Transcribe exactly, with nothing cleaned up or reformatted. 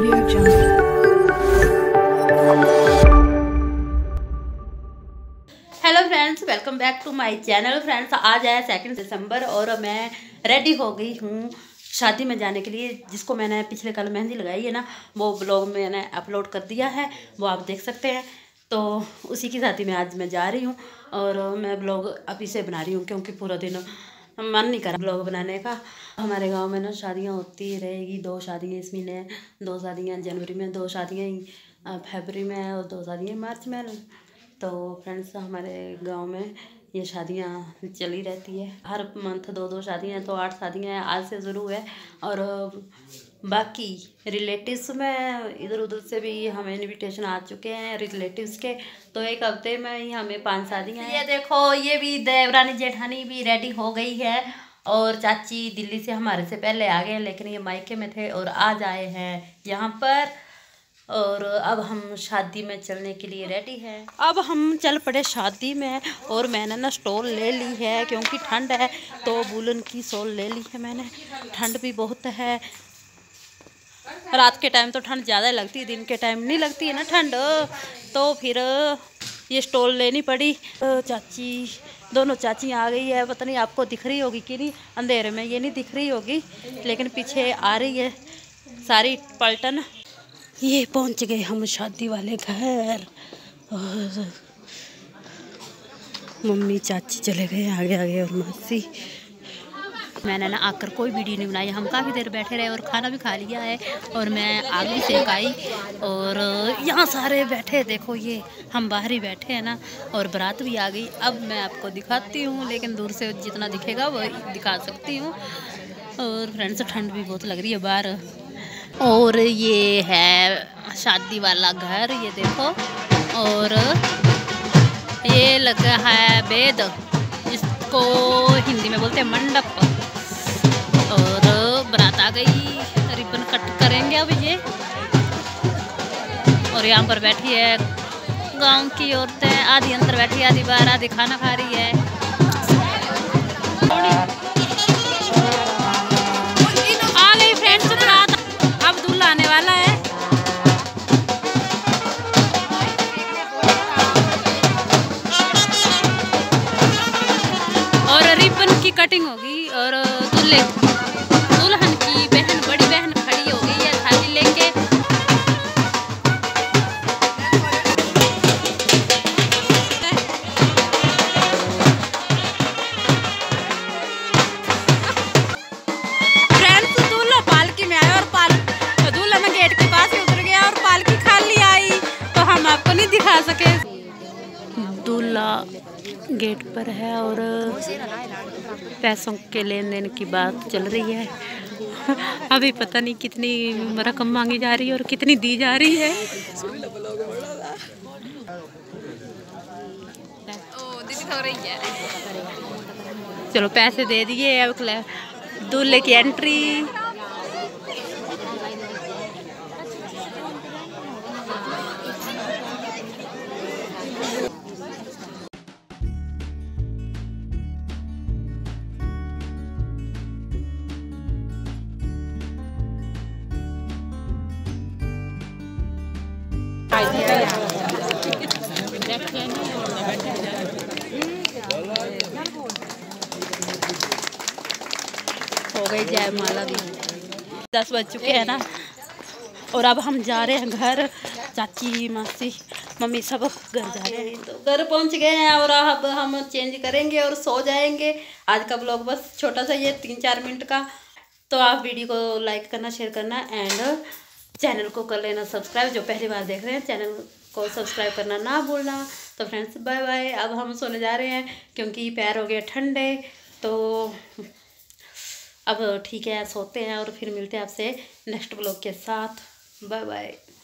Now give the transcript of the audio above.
Audio Jungle. Hello friends, welcome back to my channel. Friends, आज है second दिसंबर और मैं रेडी हो गई हूँ शादी में जाने के लिए, जिसको मैंने पिछले कल मेहंदी लगाई है ना, वो ब्लॉग मैंने अपलोड कर दिया है, वो आप देख सकते हैं। तो उसी की शादी में आज मैं जा रही हूँ और मैं ब्लॉग अभी से बना रही हूँ क्योंकि पूरा दिन मन नहीं कर ब्लॉग बनाने का। हमारे गांव में ना शादियाँ होती रहेगी, दो शादियाँ इस महीने, दो शादियाँ जनवरी में, दो शादियाँ फरवरी में और दो शादियाँ मार्च में। तो फ्रेंड्स, हमारे गांव में ये शादियां चली रहती है, हर मंथ दो दो शादियां, तो आठ शादियां आज से शुरू है। और बाकी रिलेटिव्स में इधर उधर से भी हमें इनविटेशन आ चुके हैं रिलेटिव्स के, तो एक हफ्ते में ही हमें पांच शादियां हैं। ये देखो, ये भी देवरानी जेठानी भी रेडी हो गई है और चाची दिल्ली से हमारे से पहले आ गए हैं, लेकिन ये मायके में थे और आज आए हैं यहाँ पर। और अब हम शादी में चलने के लिए रेडी हैं। अब हम चल पड़े शादी में और मैंने ना स्टॉल ले ली है क्योंकि ठंड है, तो वूलन की शॉल ले ली है मैंने। ठंड भी बहुत है, रात के टाइम तो ठंड ज़्यादा लगती है, दिन के टाइम नहीं लगती है ना ठंड, तो फिर ये स्टॉल लेनी पड़ी। चाची, दोनों चाची आ गई है, पता नहीं आपको दिख रही होगी कि नहीं, अंधेरे में ये नहीं दिख रही होगी, लेकिन पीछे आ रही है सारी पलटन। ये पहुंच गए हम शादी वाले घर और मम्मी चाची चले गए आगे आगे और मौसी। मैंने ना आकर कोई वीडियो नहीं बनाई, हम काफ़ी देर बैठे रहे और खाना भी खा लिया है और मैं आगे से आई और यहाँ सारे बैठे, देखो ये हम बाहर ही बैठे हैं ना, और बारात भी आ गई। अब मैं आपको दिखाती हूँ, लेकिन दूर से जितना दिखेगा वो दिखा सकती हूँ। और फ्रेंड्स, ठंड भी बहुत लग रही है बाहर। और ये है शादी वाला घर, ये देखो, और ये लगा है बेद, जिसको हिंदी में बोलते हैं मंडप। और बारात आ गई, रिबन कट करेंगे अब ये। और यहाँ पर बैठी है गांव की औरतें, आधी अंदर बैठी है, आधी बाहर, आधी खाना खा रही है। आ गई फ्रेंड्स बारात, अब दूल्हा आने वाला है। और रिबन की कटिंग होगी और दूल्हे दुल्हन की बहन, बड़ी बहन खड़ी हो गई है थाली लेके। फ्रेंड्स, दूल्हा पालकी में आया और पाल दूल्हा ना गेट के पास ही उतर गया और पालकी खाली आई, तो हम आपको नहीं दिखा सके। दूल्हा गेट पर है और पैसों के लेन देन की बात चल रही है। अभी पता नहीं कितनी रकम मांगी जा रही है और कितनी दी जा रही है। चलो पैसे दे दिए, अब दूल्हे की एंट्री। हो गई जयमाला भी, दस बज चुके हैं ना, और अब हम जा रहे हैं घर। चाची, मासी, मम्मी सब घर जा रहे हैं, तो घर पहुंच गए हैं और अब हम चेंज करेंगे और सो जाएंगे। आज का ब्लॉग बस छोटा सा, ये तीन चार मिनट का। तो आप वीडियो को लाइक करना, शेयर करना एंड चैनल को कर लेना सब्सक्राइब। जो पहली बार देख रहे हैं, चैनल को सब्सक्राइब करना ना भूलना। तो फ्रेंड्स, बाय बाय। अब हम सोने जा रहे हैं क्योंकि पैर हो गए ठंडे, तो अब ठीक है, सोते हैं और फिर मिलते हैं आपसे नेक्स्ट ब्लॉग के साथ। Bye bye.